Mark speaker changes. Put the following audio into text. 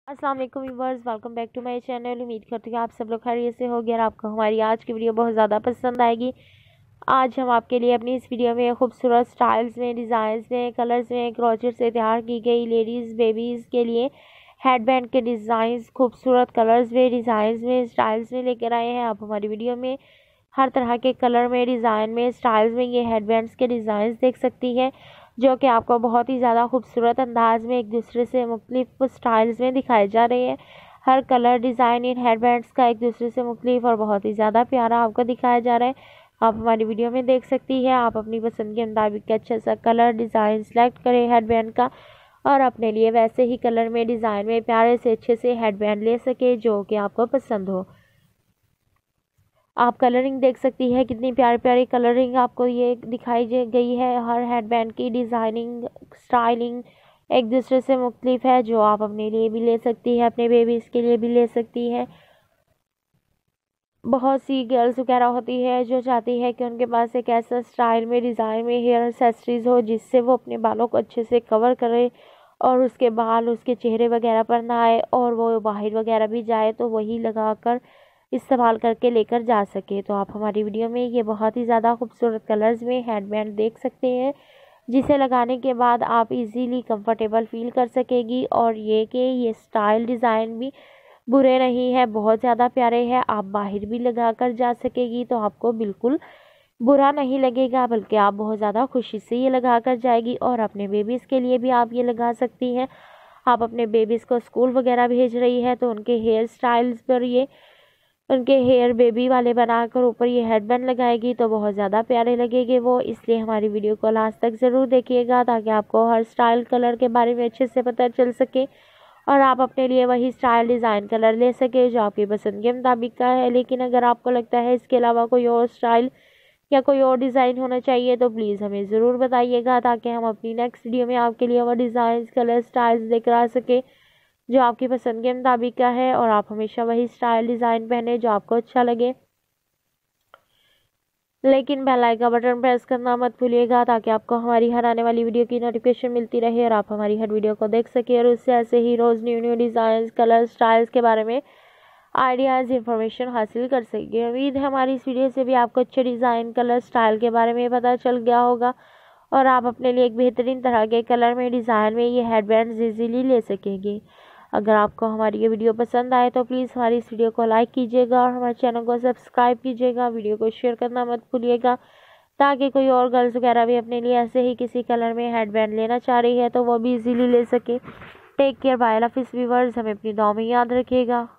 Speaker 1: अस्सलाम वालेकुम viewers, welcome back to my channel. उम्मीद करती हूँ आप सब लोग खैरियत से होंगे और आपको हमारी आज की वीडियो बहुत ज़्यादा पसंद आएगी। आज हम आपके लिए अपनी इस वीडियो में खूबसूरत स्टाइल्स में, डिज़ाइंस में, कलर्स में क्रोचेट से तैयार की गई लेडीज़ बेबीज़ के लिए हेडबैंड के डिज़ाइंस खूबसूरत कलर्स में, डिज़ाइंस में, स्टाइल्स में लेकर आए हैं। आप हमारी वीडियो में हर तरह के कलर में, डिज़ाइन में, स्टाइल्स में ये हेडबैंड्स के डिज़ाइंस देख सकती हैं, जो कि आपको बहुत ही ज़्यादा खूबसूरत अंदाज में एक दूसरे से मुख्तलिफ स्टाइल्स में दिखाए जा रहे हैं। हर कलर डिज़ाइन इन हेडबैंड्स का एक दूसरे से मुख्तलिफ और बहुत ही ज़्यादा प्यारा आपको दिखाया जा रहा है। आप हमारी वीडियो में देख सकती है। आप अपनी पसंद के मुताबिक अच्छा सा कलर डिज़ाइन सेलेक्ट करें हेडबैंड का और अपने लिए वैसे ही कलर में, डिज़ाइन में प्यारे से अच्छे से हेडबैंड ले सके जो कि आपको पसंद हो। आप कलरिंग देख सकती है, कितनी प्यारी प्यारी कलरिंग आपको ये दिखाई गई है। हर हेडबैंड की डिज़ाइनिंग, स्टाइलिंग एक दूसरे से मुख्तलिफ है, जो आप अपने लिए भी ले सकती है, अपने बेबीज़ के लिए भी ले सकती है। बहुत सी गर्ल्स वगैरह होती है जो चाहती है कि उनके पास एक ऐसा स्टाइल में, डिज़ाइन में हेयर एक्सेसरीज़ हो जिससे वो अपने बालों को अच्छे से कवर करे और उसके बाल उसके चेहरे वगैरह पर ना आए और वो बाहर वगैरह भी जाए तो वही लगा कर इस्तेमाल करके लेकर जा सके। तो आप हमारी वीडियो में ये बहुत ही ज़्यादा खूबसूरत कलर्स में हेडबैंड देख सकते हैं, जिसे लगाने के बाद आप इजीली कंफर्टेबल फील कर सकेगी। और ये स्टाइल डिज़ाइन भी बुरे नहीं है, बहुत ज़्यादा प्यारे हैं। आप बाहर भी लगा कर जा सकेगी तो आपको बिल्कुल बुरा नहीं लगेगा, बल्कि आप बहुत ज़्यादा खुशी से ये लगा कर जाएगी। और अपने बेबीज़ के लिए भी आप ये लगा सकती हैं। आप अपने बेबीज़ को स्कूल वगैरह भेज रही है तो उनके हेयर स्टाइल्स पर ये उनके हेयर बेबी वाले बनाकर ऊपर ये हेडबैंड लगाएगी तो बहुत ज़्यादा प्यारे लगेंगे वो। इसलिए हमारी वीडियो को लास्ट तक ज़रूर देखिएगा ताकि आपको हर स्टाइल कलर के बारे में अच्छे से पता चल सके और आप अपने लिए वही स्टाइल डिज़ाइन कलर ले सके जो आपकी पसंद के मुताबिक का है। लेकिन अगर आपको लगता है इसके अलावा कोई और स्टाइल या कोई और डिज़ाइन होना चाहिए तो प्लीज़ हमें ज़रूर बताइएगा ताकि हम अपनी नेक्स्ट वीडियो में आपके लिए वो डिज़ाइन कलर स्टाइल्स लेकर आ सके जो आपकी पसंद के मुताबिक का है और आप हमेशा वही स्टाइल डिज़ाइन पहने जो आपको अच्छा लगे। लेकिन बेल आइकन का बटन प्रेस करना मत भूलिएगा ताकि आपको हमारी हर आने वाली वीडियो की नोटिफिकेशन मिलती रहे और आप हमारी हर वीडियो को देख सके और उससे ऐसे ही रोज़ new new design colour styles के बारे में आइडियाज़ इंफॉर्मेशन हासिल कर सकें। उम्मीद है हमारी इस वीडियो से भी आपको अच्छे डिज़ाइन कलर स्टाइल के बारे में पता चल गया होगा और आप अपने लिए एक बेहतरीन तरह के कलर में, डिज़ाइन में ये हेडबैंड्स इजीली ले सकेंगे। अगर आपको हमारी ये वीडियो पसंद आए तो प्लीज़ हमारी इस वीडियो को लाइक कीजिएगा और हमारे चैनल को सब्सक्राइब कीजिएगा। वीडियो को शेयर करना मत भूलिएगा ताकि कोई और गर्ल्स वगैरह भी अपने लिए ऐसे ही किसी कलर में हेडबैंड लेना चाह रही है तो वो भी इजीली ले सके। टेक केयर, बाय, अल्लाह हाफिज़ व्यूअर्स, हमें अपनी दुआ में याद रखिएगा।